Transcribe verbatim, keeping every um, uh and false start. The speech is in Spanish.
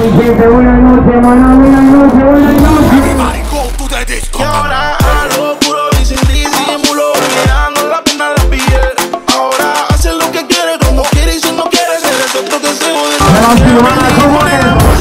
Siete, una noche, mano, una noche, una noche. Everybody go to the disco. Y ahora algo puro y sin disimulo, mirando la pena la piel. Ahora hace lo que quiere, como quiere y si no quiere, ser el otro que se jode. Se va a